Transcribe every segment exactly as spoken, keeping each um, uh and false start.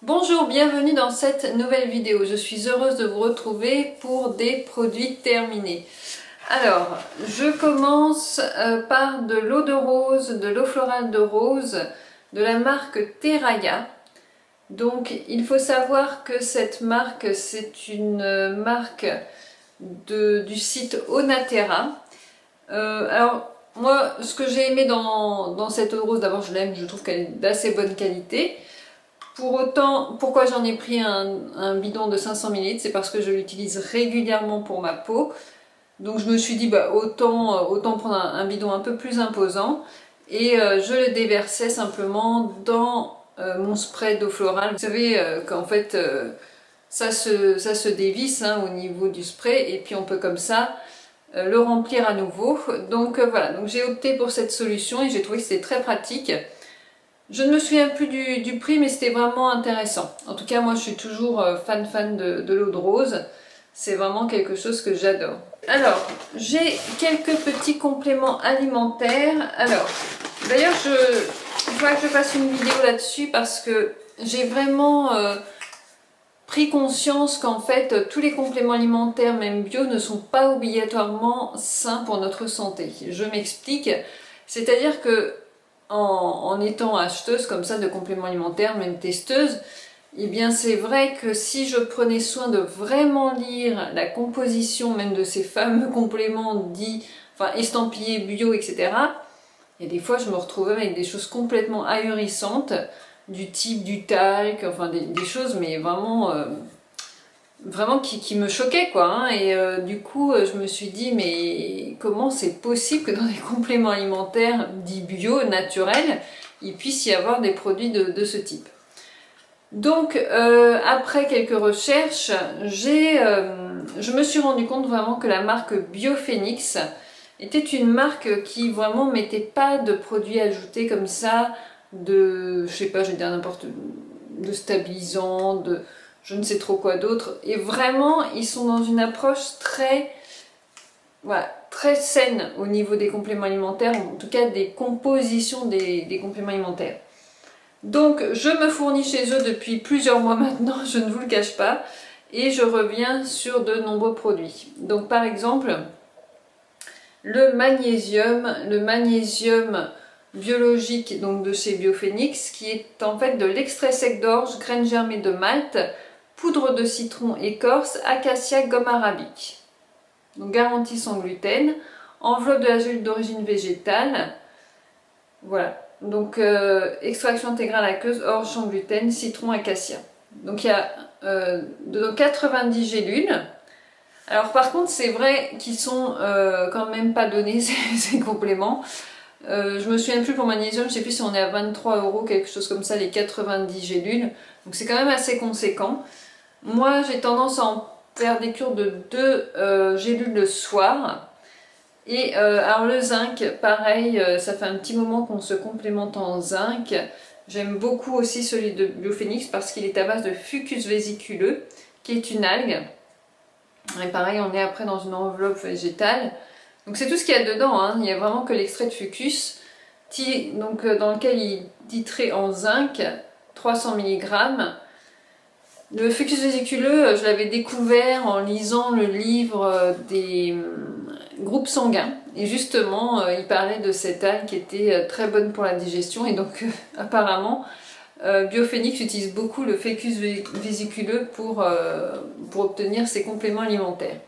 Bonjour, bienvenue dans cette nouvelle vidéo. Je suis heureuse de vous retrouver pour des produits terminés. Alors, je commence euh, par de l'eau de rose, de l'eau florale de rose, de la marque Terraya. Donc, il faut savoir que cette marque, c'est une marque de, du site Onaterra. Euh, alors, moi, ce que j'ai aimé dans, dans cette eau de rose, d'abord je l'aime, je trouve qu'elle est d'assez bonne qualité. Pour autant, pourquoi j'en ai pris un, un bidon de cinq cents millilitres, c'est parce que je l'utilise régulièrement pour ma peau. Donc je me suis dit, bah, autant, autant prendre un, un bidon un peu plus imposant. Et euh, je le déversais simplement dans euh, mon spray d'eau florale. Vous savez euh, qu'en fait, euh, ça, se, ça se dévisse hein, au niveau du spray. Et puis on peut comme ça euh, le remplir à nouveau. Donc euh, voilà, donc j'ai opté pour cette solution et j'ai trouvé que c'était très pratique. Je ne me souviens plus du, du prix, mais c'était vraiment intéressant. En tout cas, moi, je suis toujours fan fan de, de l'eau de rose. C'est vraiment quelque chose que j'adore. Alors, j'ai quelques petits compléments alimentaires. Alors, d'ailleurs, je, il faudra que je fasse une vidéo là-dessus parce que j'ai vraiment euh, pris conscience qu'en fait, tous les compléments alimentaires, même bio, ne sont pas obligatoirement sains pour notre santé. Je m'explique. C'est-à-dire que En, en étant acheteuse comme ça de compléments alimentaires, même testeuse, eh bien c'est vrai que si je prenais soin de vraiment lire la composition même de ces fameux compléments dits, enfin estampillés bio, et cetera, et des fois je me retrouvais avec des choses complètement ahurissantes, du type du talc, enfin des, des choses mais vraiment... Euh, vraiment qui, qui me choquait quoi hein. Et euh, du coup je me suis dit mais comment c'est possible que dans des compléments alimentaires dits bio, naturels, il puisse y avoir des produits de, de ce type. Donc euh, après quelques recherches, j'ai, euh, je me suis rendu compte vraiment que la marque Biophénix était une marque qui vraiment mettait pas de produits ajoutés comme ça, de, je sais pas, je vais dire n'importe, de stabilisant, de je ne sais trop quoi d'autre, et vraiment ils sont dans une approche très voilà, très saine au niveau des compléments alimentaires, en tout cas des compositions des, des compléments alimentaires. Donc je me fournis chez eux depuis plusieurs mois maintenant, je ne vous le cache pas, et je reviens sur de nombreux produits. Donc par exemple le magnésium, le magnésium biologique donc de chez Biophénix, qui est en fait de l'extrait sec d'orge, graines germées de malt, poudre de citron, écorce, acacia, gomme arabique. Donc garantie sans gluten, enveloppe de la gélule d'origine végétale. Voilà, donc euh, extraction intégrale aqueuse, orge sans gluten, citron, acacia. Donc il y a euh, de quatre-vingt-dix gélules. Alors par contre c'est vrai qu'ils sont euh, quand même pas donnés ces, ces compléments. Euh, je me souviens plus pour magnésium, je sais plus si on est à vingt-trois euros, quelque chose comme ça, les quatre-vingt-dix gélules. Donc c'est quand même assez conséquent. Moi j'ai tendance à en faire des cures de deux euh, gélules le soir. Et euh, alors le zinc, pareil, euh, ça fait un petit moment qu'on se complémente en zinc. J'aime beaucoup aussi celui de Biophénix parce qu'il est à base de fucus vésiculeux, qui est une algue. Et pareil, on est après dans une enveloppe végétale. Donc c'est tout ce qu'il y a dedans, hein. Il n'y a vraiment que l'extrait de fucus, donc, euh, dans lequel il est titré en zinc, trois cents milligrammes. Le fucus vésiculeux, je l'avais découvert en lisant le livre des groupes sanguins. Et justement, il parlait de cette algue qui était très bonne pour la digestion. Et donc, apparemment, Biophénix utilise beaucoup le fucus vésiculeux pour, pour obtenir ses compléments alimentaires.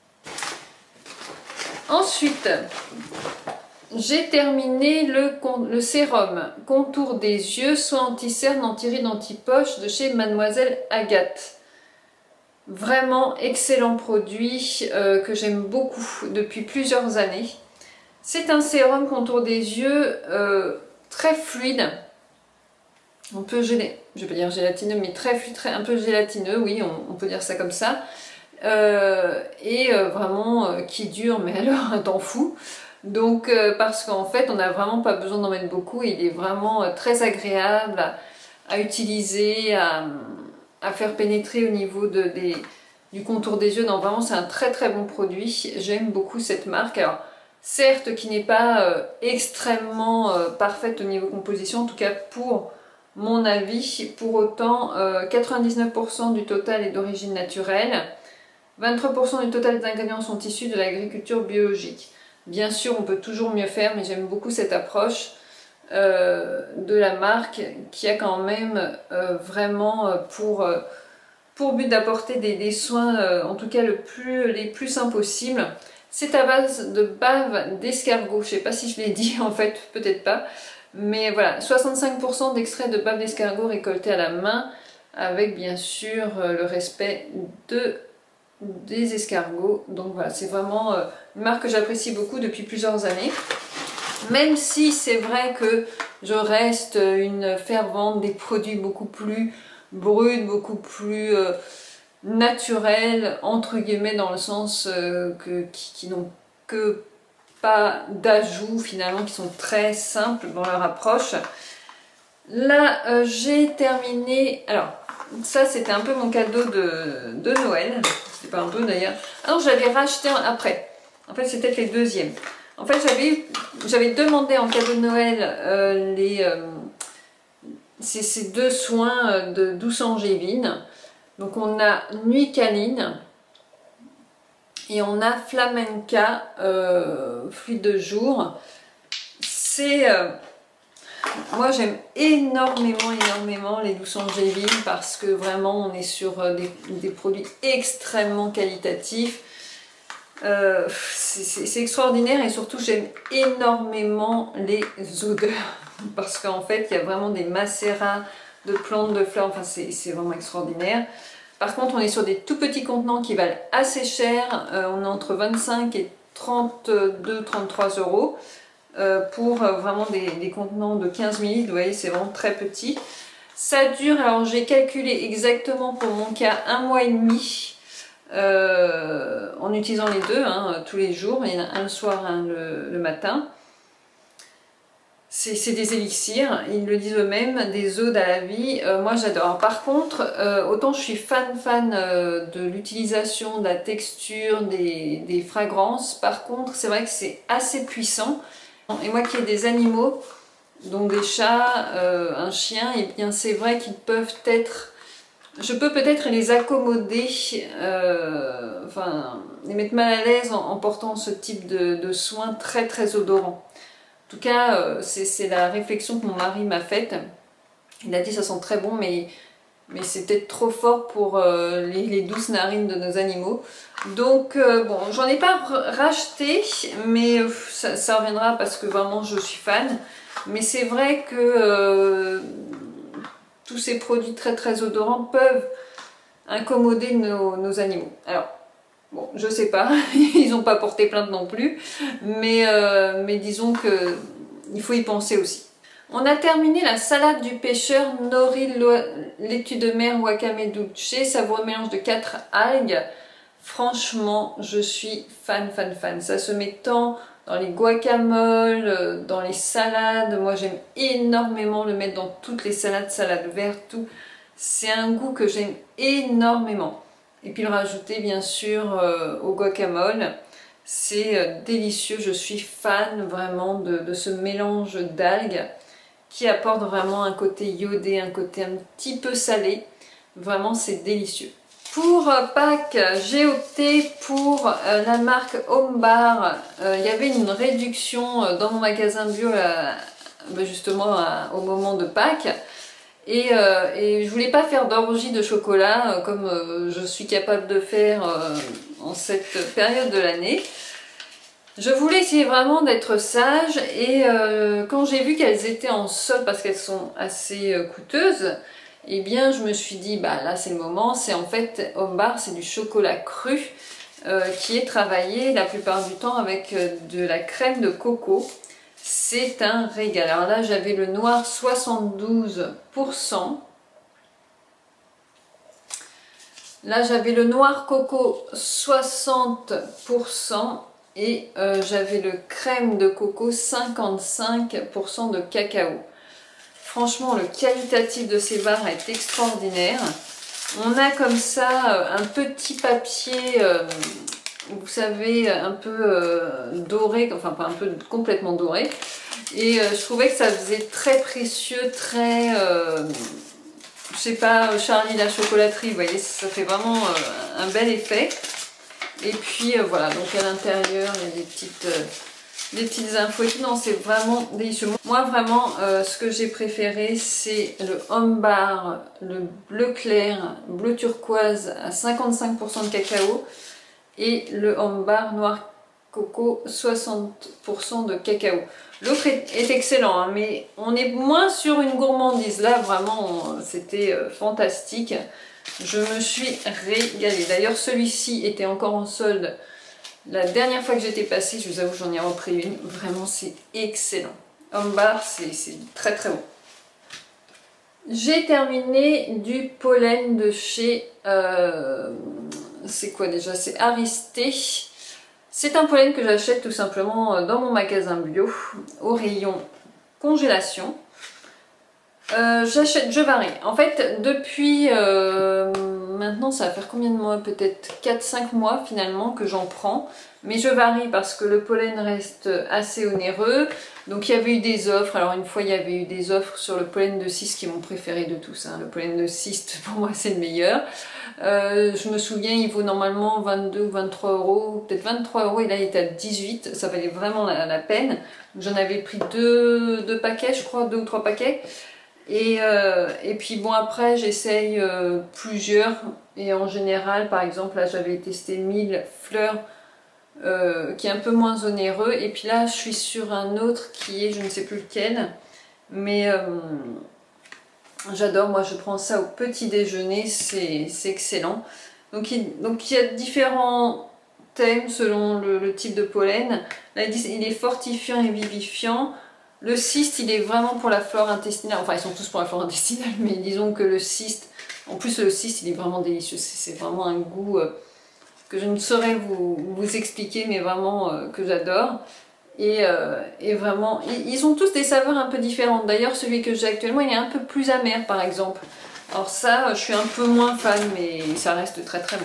Ensuite, j'ai terminé le, le sérum contour des yeux, soin anti-cerne, anti-rides, anti-poche de chez Mademoiselle Agathe. Vraiment excellent produit euh, que j'aime beaucoup depuis plusieurs années. C'est un sérum contour des yeux euh, très fluide, un peu gelé, je vais pas dire gélatineux, mais très fluide, très, un peu gélatineux, oui, on, on peut dire ça comme ça. Euh, et euh, vraiment euh, qui dure, mais alors un temps fou. Donc euh, parce qu'en fait on n'a vraiment pas besoin d'en mettre beaucoup, il est vraiment euh, très agréable à, à utiliser, à, à faire pénétrer au niveau de, des, du contour des yeux. Non, vraiment c'est un très très bon produit, j'aime beaucoup cette marque. Alors certes qui n'est pas euh, extrêmement euh, parfaite au niveau composition, en tout cas pour mon avis. Pour autant, euh, quatre-vingt-dix-neuf pour cent du total est d'origine naturelle, vingt-trois pour cent du total des ingrédients sont issus de l'agriculture biologique. Bien sûr, on peut toujours mieux faire, mais j'aime beaucoup cette approche euh, de la marque qui a quand même euh, vraiment pour, euh, pour but d'apporter des, des soins, euh, en tout cas le plus, les plus simples possibles. C'est à base de bave d'escargot, je ne sais pas si je l'ai dit en fait, peut-être pas. Mais voilà, soixante-cinq pour cent d'extrait de bave d'escargot récolté à la main, avec bien sûr euh, le respect de, des escargots. Donc voilà, c'est vraiment euh, une marque que j'apprécie beaucoup depuis plusieurs années. Même si c'est vrai que je reste une fervente des produits beaucoup plus bruts, beaucoup plus euh, naturels, entre guillemets, dans le sens euh, que, qui, qui n'ont que pas d'ajouts finalement, qui sont très simples dans leur approche. Là, euh, j'ai terminé... Alors, ça c'était un peu mon cadeau de, de Noël. C'était pas un peu d'ailleurs. Ah non, j'avais racheté après. En fait, c'était les deuxièmes. En fait, j'avais demandé en cadeau de Noël euh, les, euh, ces, ces deux soins de douce angéline. Donc, on a Nuit Câline et on a Flamenca euh, Fluide de jour. C'est... Euh, moi, j'aime énormément, énormément les douces angéline parce que vraiment, on est sur des, des produits extrêmement qualitatifs. Euh, c'est extraordinaire et surtout j'aime énormément les odeurs parce qu'en fait il y a vraiment des macérats de plantes, de fleurs, enfin c'est vraiment extraordinaire. Par contre on est sur des tout petits contenants qui valent assez cher, euh, on est entre vingt-cinq et trente-deux trente-trois euros euh, pour euh, vraiment des, des contenants de quinze millilitres, vous voyez c'est vraiment très petit. Ça dure, alors j'ai calculé exactement pour mon cas un mois et demi. Euh, en utilisant les deux hein, tous les jours, il y en a un le soir, un le, le matin. C'est des élixirs, ils le disent eux-mêmes, des odes à la vie. Euh, moi j'adore. Par contre, euh, autant je suis fan fan euh, de l'utilisation, de la texture, des, des fragrances. Par contre, c'est vrai que c'est assez puissant. Et moi qui ai des animaux, donc des chats, euh, un chien, et bien c'est vrai qu'ils peuvent être... Je peux peut-être les accommoder, euh, enfin les mettre mal à l'aise en, en portant ce type de, de soins très très odorants. En tout cas, euh, c'est la réflexion que mon mari m'a faite. Il a dit ça sent très bon, mais, mais c'est peut-être trop fort pour euh, les, les douces narines de nos animaux. Donc euh, bon, j'en ai pas racheté, mais euh, ça, ça reviendra parce que vraiment je suis fan. Mais c'est vrai que... Euh, tous ces produits très très odorants peuvent incommoder nos, nos animaux. Alors, bon, je sais pas, ils n'ont pas porté plainte non plus, mais, euh, mais disons que il faut y penser aussi. On a terminé la salade du pêcheur nori, laitue de mer, wakame dulce, savoureux mélange de quatre algues. Franchement, je suis fan fan fan. Ça se met tant dans les guacamoles, dans les salades. Moi j'aime énormément le mettre dans toutes les salades, salades vertes, tout. C'est un goût que j'aime énormément. Et puis le rajouter bien sûr euh, au guacamole. C'est euh, délicieux, je suis fan vraiment de, de ce mélange d'algues qui apporte vraiment un côté iodé, un côté un petit peu salé. Vraiment c'est délicieux. Pour Pâques, j'ai opté pour euh, la marque Home Bar. Euh, il y avait une réduction euh, dans mon magasin bio là, justement à, au moment de Pâques. Et, euh, et je voulais pas faire d'orgie de chocolat euh, comme euh, je suis capable de faire euh, en cette période de l'année. Je voulais essayer vraiment d'être sage et euh, quand j'ai vu qu'elles étaient en solde parce qu'elles sont assez euh, coûteuses, et eh bien je me suis dit bah là c'est le moment. C'est en fait Home Bar, c'est du chocolat cru euh, qui est travaillé la plupart du temps avec euh, de la crème de coco. C'est un régal. Alors là j'avais le noir soixante-douze pour cent. Là j'avais le noir coco soixante pour cent et euh, j'avais le crème de coco cinquante-cinq pour cent de cacao. Franchement, le qualitatif de ces barres est extraordinaire. On a comme ça un petit papier, euh, vous savez, un peu euh, doré, enfin pas un peu complètement doré. Et euh, je trouvais que ça faisait très précieux, très... Euh, je sais pas, Charlie la chocolaterie, vous voyez, ça fait vraiment euh, un bel effet. Et puis euh, voilà, donc à l'intérieur, il y a des petites... Euh, des petites infos et tout, non, c'est vraiment délicieux. Moi vraiment, euh, ce que j'ai préféré, c'est le Home Bar, le bleu clair, bleu turquoise à cinquante-cinq pour cent de cacao et le Home Bar noir coco soixante pour cent de cacao. L'autre est, est excellent, hein, mais on est moins sur une gourmandise. Là, vraiment, c'était euh, fantastique. Je me suis régalée. D'ailleurs, celui-ci était encore en solde. La dernière fois que j'étais passée, je vous avoue, j'en ai repris une. Vraiment, c'est excellent. Home Bar, c'est très très bon. J'ai terminé du pollen de chez... Euh, c'est quoi déjà? C'est Aristé. C'est un pollen que j'achète tout simplement dans mon magasin bio, au rayon congélation. Euh, j'achète, je varie. En fait, depuis euh, maintenant, ça va faire combien de mois? Peut-être quatre cinq mois finalement que j'en prends. Mais je varie parce que le pollen reste assez onéreux. Donc il y avait eu des offres. Alors une fois, il y avait eu des offres sur le pollen de cyste qui est mon préféré de tous. Hein. Le pollen de cyste, pour moi, c'est le meilleur. Euh, je me souviens, il vaut normalement vingt-deux ou vingt-trois euros. Peut-être vingt-trois euros et là, il est à dix-huit. Ça valait vraiment la, la peine. J'en avais pris deux, deux paquets, je crois, deux ou trois paquets. Et, euh, et puis bon, après j'essaye euh, plusieurs et en général, par exemple là j'avais testé mille fleurs euh, qui est un peu moins onéreux, et puis là je suis sur un autre qui est, je ne sais plus lequel, mais euh, j'adore. Moi je prends ça au petit déjeuner, c'est excellent. Donc il, donc il y a différents thèmes selon le, le type de pollen. Là il est fortifiant et vivifiant. Le cyste, il est vraiment pour la flore intestinale. Enfin, ils sont tous pour la flore intestinale, mais disons que le cyste... En plus, le cyste, il est vraiment délicieux. C'est vraiment un goût euh, que je ne saurais vous, vous expliquer, mais vraiment euh, que j'adore. Et, euh, et vraiment, ils, ils ont tous des saveurs un peu différentes. D'ailleurs, celui que j'ai actuellement, il est un peu plus amer, par exemple. Alors ça, je suis un peu moins fan, mais ça reste très très bon.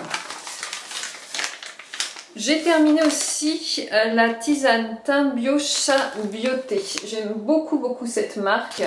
J'ai terminé aussi euh, la tisane thym bio chat bioté. J'aime beaucoup beaucoup cette marque.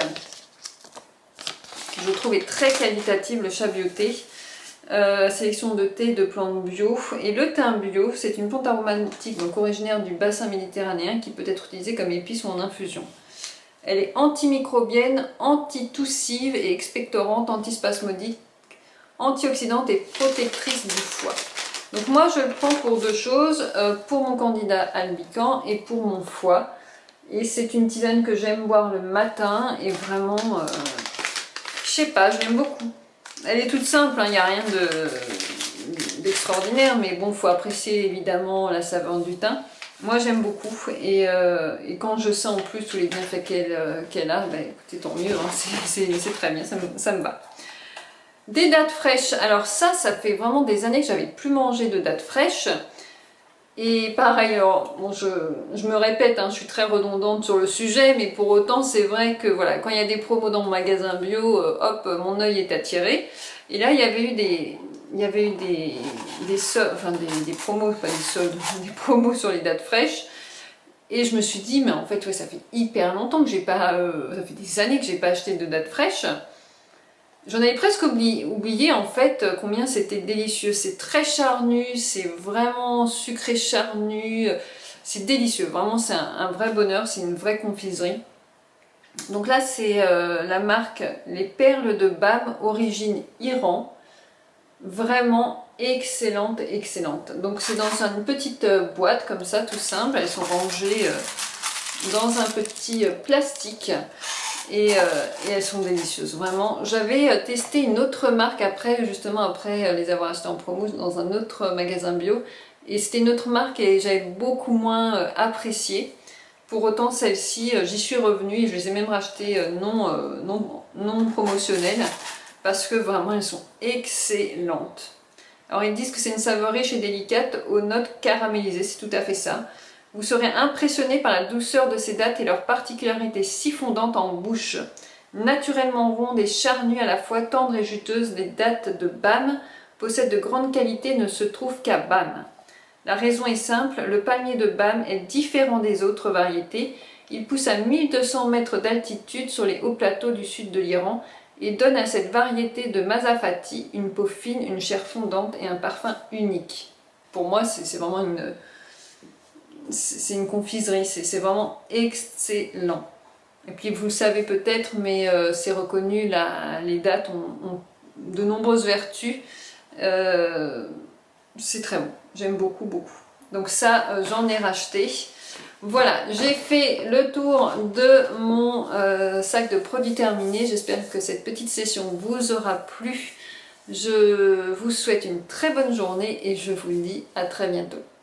Je trouve est très qualitative, le chat bioté. Euh, sélection de thé de plantes bio. Et le thym bio, c'est une plante aromatique donc originaire du bassin méditerranéen qui peut être utilisée comme épice ou en infusion. Elle est antimicrobienne, antitoussive et expectorante, antispasmodique, antioxydante et protectrice du foie. Donc moi je le prends pour deux choses, euh, pour mon candida albicans et pour mon foie. Et c'est une tisane que j'aime boire le matin et vraiment, euh, je sais pas, je l'aime beaucoup. Elle est toute simple, il n'y a rien d'extraordinaire, de, mais bon, il faut apprécier évidemment la saveur du thym. Moi j'aime beaucoup et, euh, et quand je sais en plus tous les bienfaits qu'elle euh, qu'elle a, bah, écoutez, tant mieux, hein, c'est très bien, ça me, ça me va. Des dattes fraîches, alors ça, ça fait vraiment des années que j'avais plus mangé de dattes fraîches. Et pareil, alors, bon, je, je me répète, hein, je suis très redondante sur le sujet, mais pour autant, c'est vrai que voilà, quand il y a des promos dans mon magasin bio, euh, hop, mon œil est attiré. Et là, il y avait eu des, il y avait eu des, des, soldes, enfin, des, des promos, pas des soldes, des promos sur les dattes fraîches. Et je me suis dit, mais en fait, ouais, ça fait hyper longtemps que j'ai pas, euh, ça fait des années que j'ai pas acheté de dattes fraîches. J'en avais presque oublié, oublié en fait combien c'était délicieux. C'est très charnu, c'est vraiment sucré charnu, c'est délicieux. Vraiment, c'est un, un vrai bonheur, c'est une vraie confiserie. Donc là, c'est euh, la marque Les Perles de Bam, origine Iran. Vraiment excellente, excellente. Donc c'est dans une petite boîte comme ça, tout simple. Elles sont rangées euh, dans un petit plastique. Et, euh, et elles sont délicieuses, vraiment. J'avais testé une autre marque après, justement après les avoir achetées en promo dans un autre magasin bio. Et c'était une autre marque et j'avais beaucoup moins euh, apprécié. Pour autant, celle-ci, euh, j'y suis revenue et je les ai même rachetées euh, non, euh, non, non promotionnelles. Parce que vraiment, elles sont excellentes. Alors, ils disent que c'est une saveur riche et délicate aux notes caramélisées, c'est tout à fait ça. Vous serez impressionné par la douceur de ces dattes et leur particularité si fondante en bouche. Naturellement rondes et charnues à la fois tendres et juteuses, les dattes de Bam possèdent de grandes qualités et ne se trouvent qu'à Bam. La raison est simple, le palmier de Bam est différent des autres variétés. Il pousse à mille deux cents mètres d'altitude sur les hauts plateaux du sud de l'Iran et donne à cette variété de Mazafati une peau fine, une chair fondante et un parfum unique. Pour moi, c'est vraiment une, c'est une confiserie, c'est vraiment excellent. Et puis vous le savez peut-être, mais euh, c'est reconnu, la, les dates ont, ont de nombreuses vertus. Euh, c'est très bon, j'aime beaucoup beaucoup. Donc ça, euh, j'en ai racheté. Voilà, j'ai fait le tour de mon euh, sac de produits terminés. J'espère que cette petite session vous aura plu. Je vous souhaite une très bonne journée et je vous dis à très bientôt.